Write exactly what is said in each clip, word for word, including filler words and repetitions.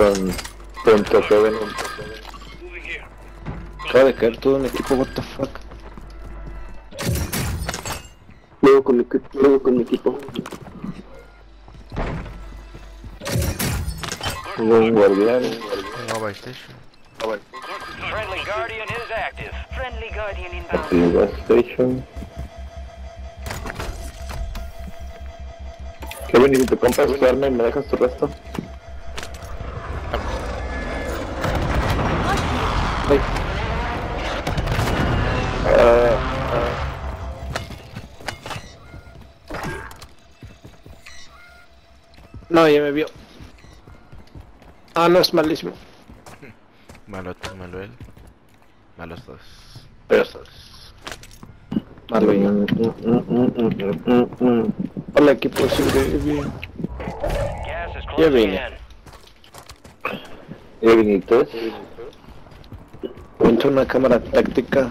con punto seven. Acaba de caer todo un equipo, what the fuck. Luego con mi, luego con mi equipo. Tengo un guardián. Tengo by station. Friendly Guardian is active. Friendly Guardian inbound. Aquí gas station. Kevin, ¿y si te compras tu arma y me dejas tu resto? Ay. Uh, No, ya me vio. Ah, no, es malísimo. Malo tú, malo él. Malos dos. Pero estás. Malo yo. mm, mm, mm, mm, mm, mm. Hola, equipo, sobrevive. Gas is Ya closing vine. in. ¿Y Benítez? Ponte una cámara táctica.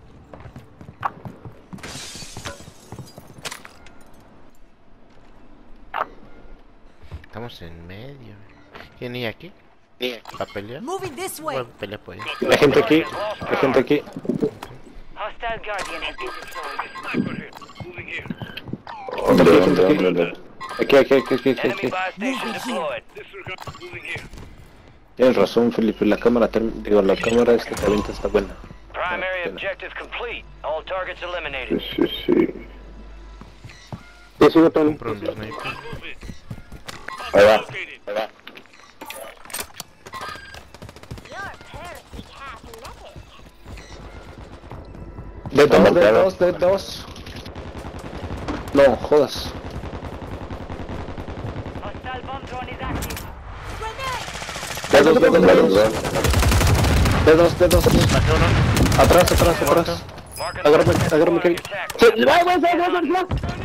Estamos en medio. ¿Quién hay aquí? ¿Va a pelear? Moving this way. Bueno, pelea pues. Hay gente aquí, hay gente aquí. Hostile Guardian has been deployed. Hombre, hombre, hombre, hombre. Aquí, aquí, aquí, aquí, aquí, Enemy aquí. buy station deployed. Tienes razón, Felipe, la cámara, term- digo, la cámara esta caliente está buena. Primary objective complete. All targets Sí, eliminated. sí, sí. ¿Qué sigue, Tony? Compro un sniper. Ahí va, ahí va. De dos, de Marcado. dos, de dos. No, jodas. Hostile bomb drone is active. De dos, de dos, de dos. De dos, de dos. Bajé uno. Atrás, atrás, atrás. Marking Agárrame, the agárrame, on Kevin. your tac. Sí, va, va, va, va, va.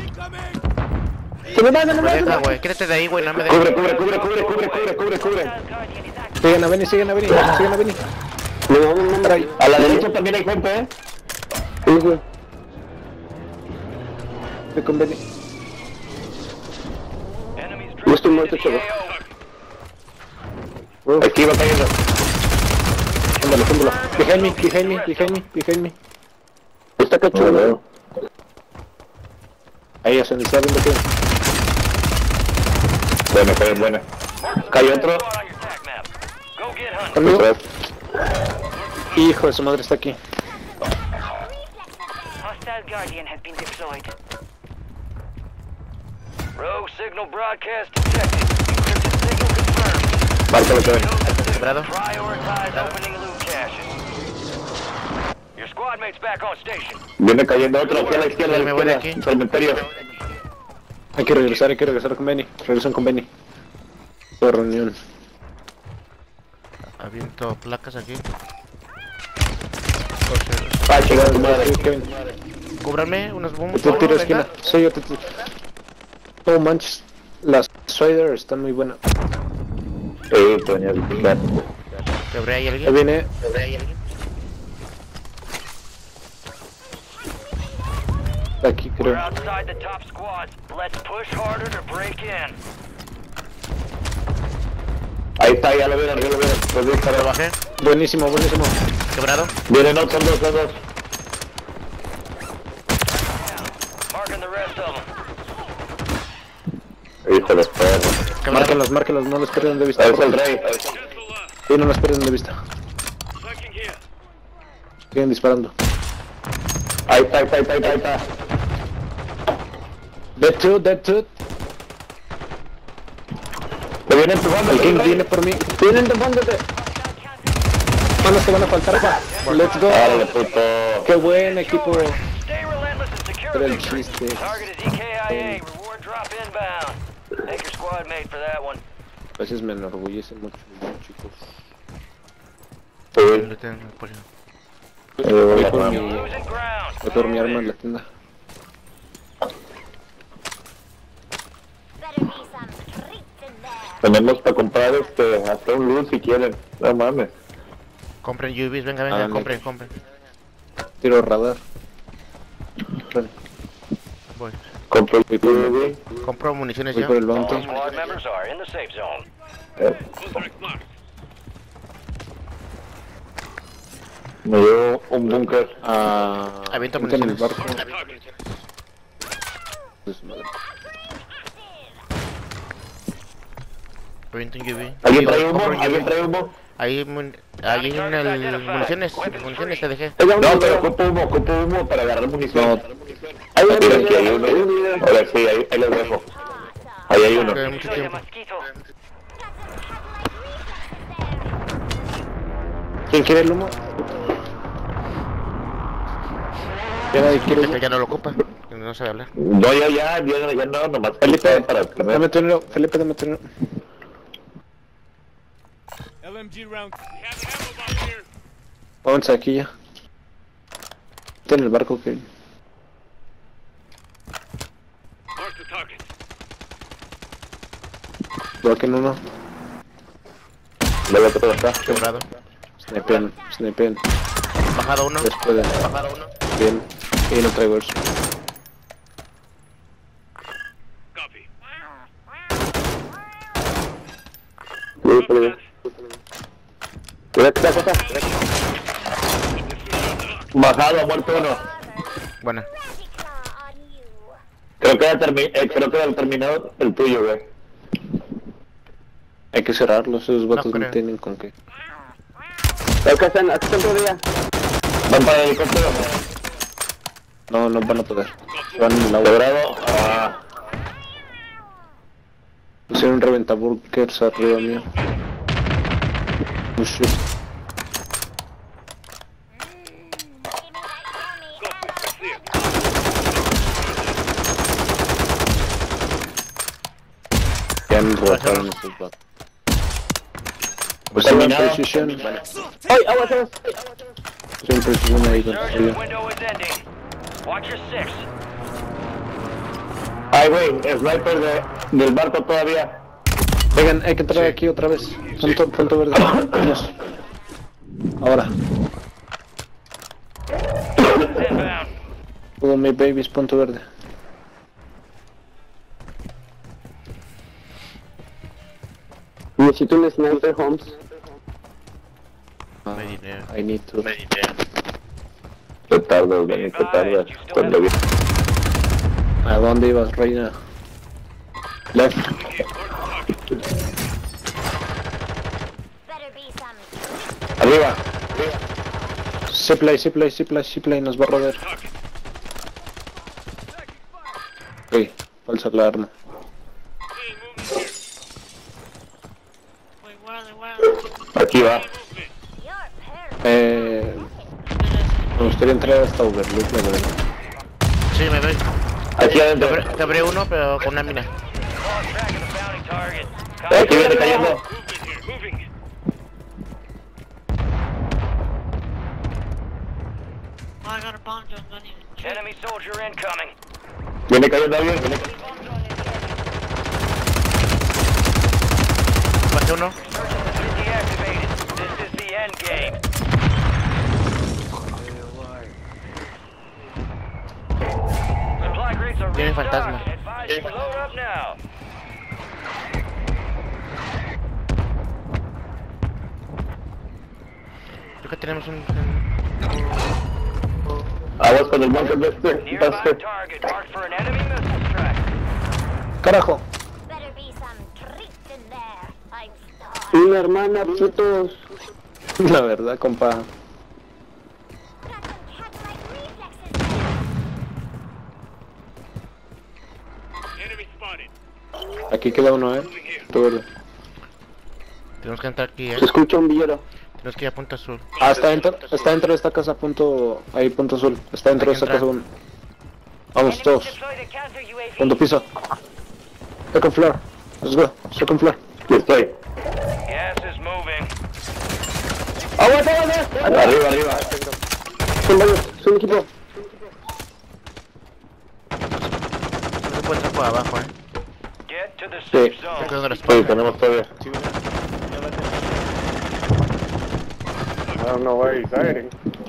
Se me va, se me Me va, se me deja, va. güey. Quédate de ahí, güey. No me Cubre, dejes. cubre, cubre, cubre, cubre, cubre, cubre, cubre. Hostile Guardian is active. Siguen a venir, siguen a venir, siguen a venir. Le damos un número ahí. A la derecha también hay gente, ¿eh? Sí, sí. Me conviene. Enemies Yo estoy drifting muerto, into the chaval. A O. Aquí va cayendo. Túmbalo, túmbalo. Behind me, behind me, behind me, behind me. Está cachudo. Ahí, ya se está viendo que. Bueno, pues buena. Cayó otro. Squad on your tac map. Go get hunting. Conmigo. Detrás. Hijo de su madre, está aquí. Hostile Guardian has been deployed. Rogue signal broadcast detected. Encrypted signal confirmed. Márcalo, Kevin. Quebrado. Prioritize opening loot caches. Your squad mate's back on station. Viene cayendo otro aquí a la izquierda. Me voy de izquierda. aquí. Cementerio. Hay que regresar, hay que regresar con Benny. Regresan con Benny. Por reunión. Aviento placas aquí. Ah, chingada tu madre. Sí, Kevin. Cúbrame unos bombos. Te tiro venga. esquina. Sí, yo te tiro. Oh manches. Las Spider están muy buenas. Sí, Toño, el Quebré ahí Ahí alguien. viene. Quebré ahí alguien. Aquí We're creo. outside the top squads. Let's push harder to break in. Ahí está, ya lo vieron, ya lo vieron. Pues bien, Lo cara. bajé. Buenísimo, buenísimo. Quebrado. Vienen otros dos, dos, dos. Marking the rest of them. Hijo de perro. Quebrado. Márquenlos, márquenlos, no los pierdan de vista. Es el rey. Sí, no los pierdan de vista. Siguen disparando. Ahí está, ahí está, ahí está, ahí está. Dead two, dead two. Te vienen empujando, El King rey. viene por mí. Vienen empujándote. Manos te van a faltar, pa. Let's go. Árale, puto. Qué buen equipo. Stay relentless and secure Era el victory. chiste. Target is E K I A. Reward drop inbound. Thank your squad mate for that one. A veces me enorgullece mucho, chicos. Sí. Lo tengo por ahí. Voy por mi, Losing ground. voy por mi arma en la tienda. Tenemos para comprar este, hasta un luz si quieren. No mames. Compren U Vs, venga, venga, Ah, compren, me- compren. Tiro radar. Voy. Compro el Voy por el, güey. Compro municiones voy ya. por el All bounty. squad members are in the safe zone. Eh, Me dio un búnker. Ah, Avienta gente en el municiones. barco. Pues, madre. Avienta un U V. ¿Alguien Digo, trae humo? compra un ¿Alguien U V. trae humo? Ahí, mun- ahí en el municiones, municiones te dejé. No, pero ocupo humo, ocupo humo para agarrar munición. No. Ahí aquí hay uno. Ahora sí, ahí, ahí los dejo. Ahí hay uno. Que mucho tiempo. ¿Quién quiere el humo? ¿Ya nadie quiere Que humo? ya no lo ocupa, que no sabe hablar. No, ya, ya, ya, ya no, nomás Felipe, para dame tu dinero. Felipe, dame tu dinero. L M G round. We have an ammo box here. Vámonos aquí ya. Está en el barco que... Mark the target. Bloque en uno. Luego todo está. Quebrado. Snipen, snipen. Bajado uno. Después de... Bajado uno. Bien. Y no traigo eso. Copy. Mira esta cosa. Bajado, muerto uno. Buena. Creo que ha termi eh, creo que ha terminado el tuyo, güey. Hay que cerrarlos, esos vatos no, creo. tienen con qué. Acá están, acá están todavía. Van para el helicóptero. No, no van a poder. Van en el agua. Quebrado. Ah. Pusieron reventaburkers arriba mío. Oh shit. Ya me rotaron estos vatos. Pues en precision. ¡Ay, aguas, aguas! Estoy en precision ahí con Surgeon's tuyo. window is ending. Watch your six. Ay, güey, sniper de, del barco todavía. Vengan, hay que entrar aquí otra vez. Punto, punto verde. Vamos. Ahora. Inbound. Todo mi babies, punto verde. Necesito un sniper, Holmes. No hay dinero. I need to. Te tardas, güey, te tardas. Cuando vi. ¿A dónde ibas, reina? Left. Arriba. Zipline, zipline, zipline, zipline, nos va a rodear. Ok, falsa la arma. Aquí va. Eh... Me gustaría entrar hasta Overlook, la verdad. Sí, me doy. Aquí adentro. Quebré, quebré uno, pero con una mina. Lost track of the bounty target. Aquí viene cayendo. Moving. I got a bomb drone, not even. Enemy soldier incoming. Viene cayendo alguien. Viene... Bajé uno. Surgeon is deactivated. This is the end game. Supply crates are Tiene restocked. fantasma. Advise you load up now. Creo que tenemos un... Aguas con el bunker de este. Nearby Paste. target marked for an enemy missile strike. ¡Carajo! Better be some treats in there. I'm starving. Una hermana, putos. La verdad, compa. Got some cat-like reflexes there. Enemy spotted. Aquí queda uno, eh. Punto verde. Tenemos que entrar aquí, eh. Se escucha un villero. Tenemos que ir a punto azul. Ah, está dentro, está dentro de esta casa, punto... Ahí, punto azul. Está dentro de Hay que esta casa entrar. uno. Vamos, todos. Deploy the counter U A V. Punto piso. Second floor. Let's go. Second floor. Aquí estoy. Gas is moving. ¡Aguas, aguas! Arriba, arriba. Son varios, son equipo. No se puede entrar por abajo, eh. Get to the Sí. safe Yo zone. creo que los Sí, tenemos todavía. I don't know why he's hiding.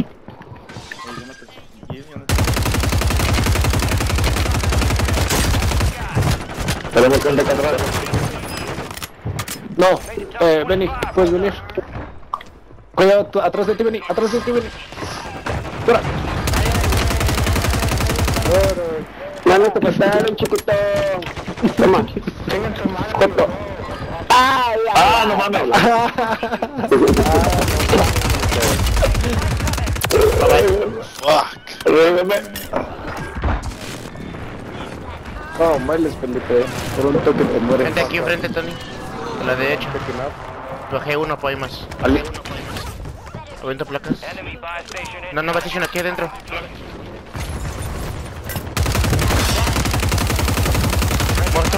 Tenemos gente acá atrás. No, eh, Benny, puedes venir. Cuidado, tú, atrás de ti, Benny, atrás de ti, Benny. Fuera. Mano, te pasaron, chiquito. Toma. Joto. ¡Ah, ya! ¡Ah, no mames! Fuck. No, Miles, Felipe. Por un toque te mueres. Frente aquí, frente, Tony. A la derecha. Tu G uno, pues hay más. Ali. Aviento placas. Enemy buy station in. No, no, station aquí adentro. Muerto.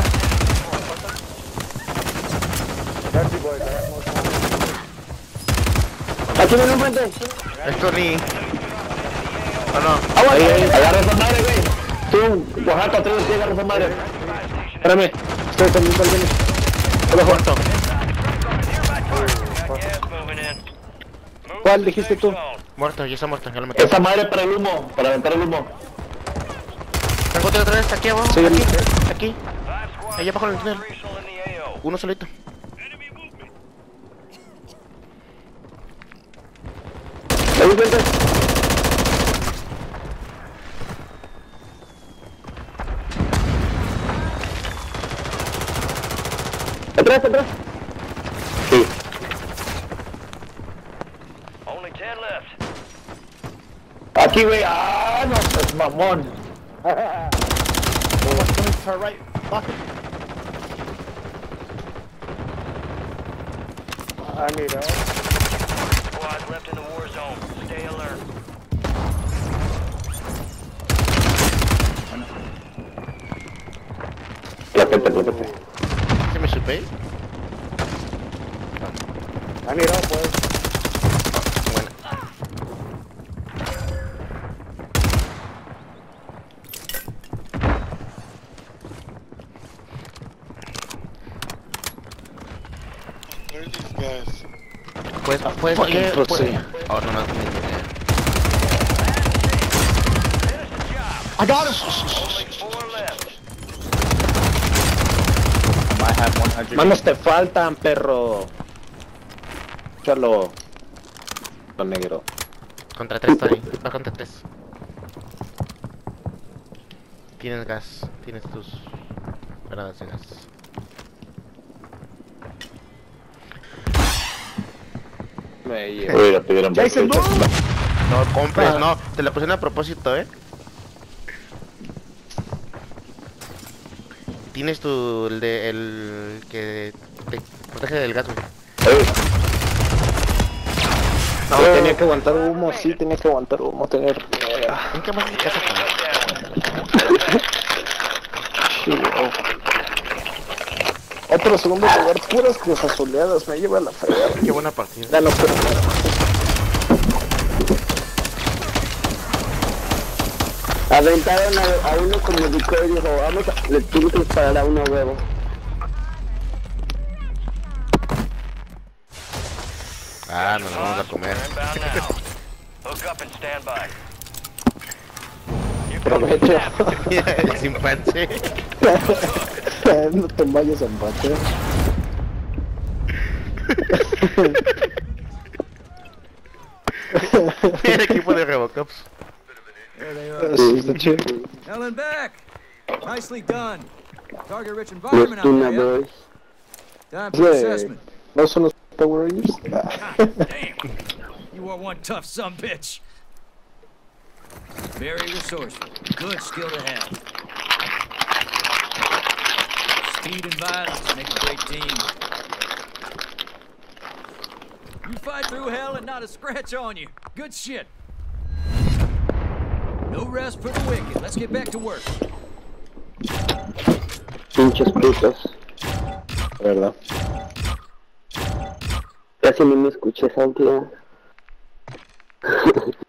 Aquí viene un frente. Es Tony. Oh, no. Aguanta. Agarra esa madre, güey. Tú, Oaxaca, atrévete a agarrar esa madre. Espérame. Estoy saliendo al Benny. Todo muerto. Got gas moving in. Move ¿Cuál to dijiste safe tú? zone. Muerto, ya está muerto. Ya lo metí. Esa madre para el humo, para aventar el humo. Tengo otro otra vez. Aquí abajo. Sí, Aquí. el- Aquí. Five squads Ahí abajo en el túnel. operational in the A O. Uno solito. Enemy movement. Ahí un frente. Atrás, atrás. Sí. Only ten left. Aquí, güey. Ah, no, pues mamón. I need help. Squads left in the war zone. Stay alert. Clápete, clápete. ¿Se me supe? I need help, boys. Bueno. Where are these guys? Pues, pues, Fucking oye, pues. pussy. Oh, no, no. I got him. Only four left. Manos te faltan, perro. Chalo. Lo negro. Contra tres, Tony. Va contra tres. Tienes gas. Tienes tus granadas de gas. Me Uy, la tuvieron. Jason, bien. No compres, Ah. no. Te la pusieron a propósito, eh. Tienes tu. El de. El que te protege del gas, güey. Ey, No, tenía que aguantar humo, sí, tenía que aguantar humo, tener... ¿En qué más de casa, Tony? Sí, oh. Otro segundo lugar, puras cosas soleadas, me lleva a la fregada. Qué buena partida. Ya no puedo. Aventaron a, a uno como dijo y dijo, vamos a, le tuve que disparar a uno huevo. Ah, nos vamos a comer. We're inbound now. Hook up and stand by. Provecho. Sin panche. No te vayas a empate. El equipo de Revocops. Sí, está chido. Helen back! Nicely done. Target rich environment Los out Tuna there. Boys. Time for Sí. assessment. ¿No son los Power Rangers? Damn! You are one tough sumbitch. Very resourceful. Good skill to have. Speed and violence make a great team. You fight through hell and not a scratch on you. Good shit. No rest for the wicked. Let's get back to work. Pinches putos. ¿Verdad? Casi ni me escuché, Santiago.